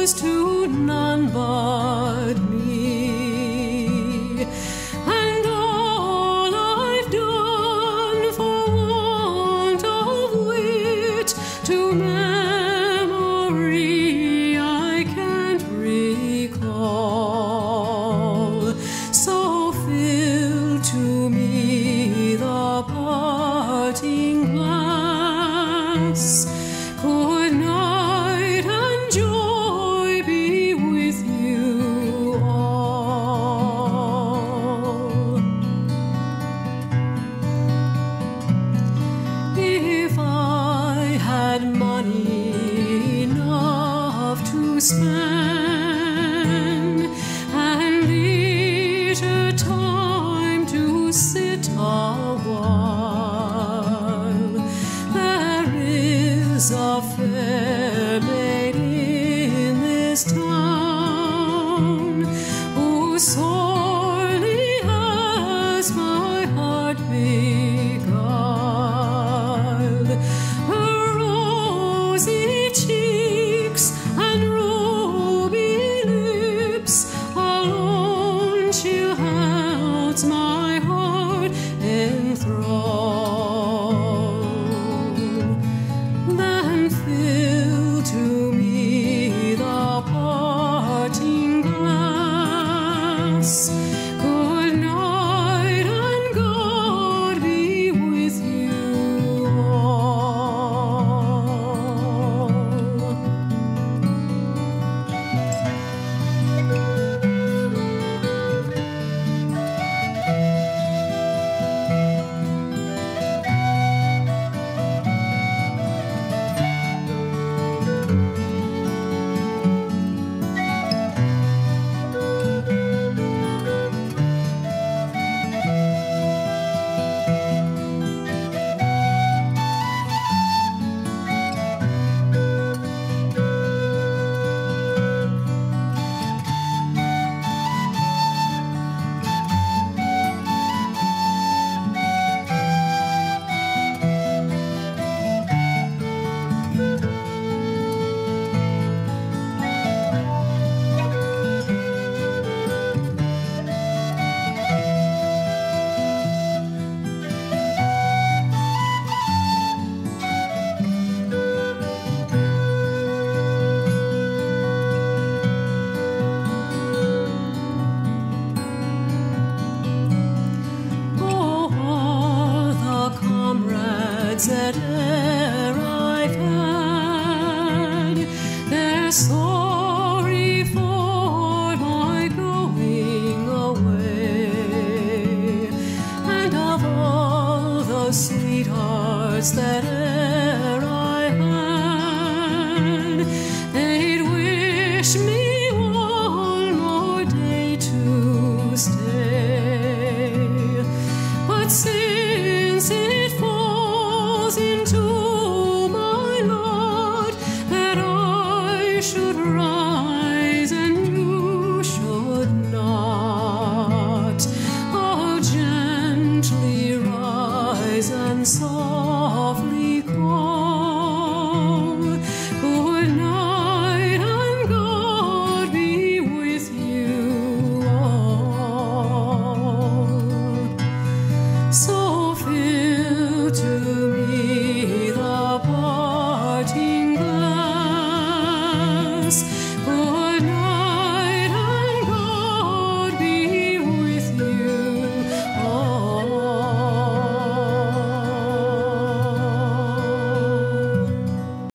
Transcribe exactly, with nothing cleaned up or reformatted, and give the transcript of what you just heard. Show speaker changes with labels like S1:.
S1: was to none but me, and all I've done for want of wit to memory I can't recall. So fill to me the parting glass. Good night and joy be with you all. If I had money enough to spend and leisure time to sit a while, there is a fair maid in this town who sorely has my heart beguiled. Her rosy cheeks and ruby lips alone she holds my heart enthralled. Then fill to me the parting glass. Good night and God be with you all. That e'er I've had, they're sorry for my going away, and of all the sweethearts that e'er I had, they'd wish me one more day to stay. But since it falls into my lot that I should run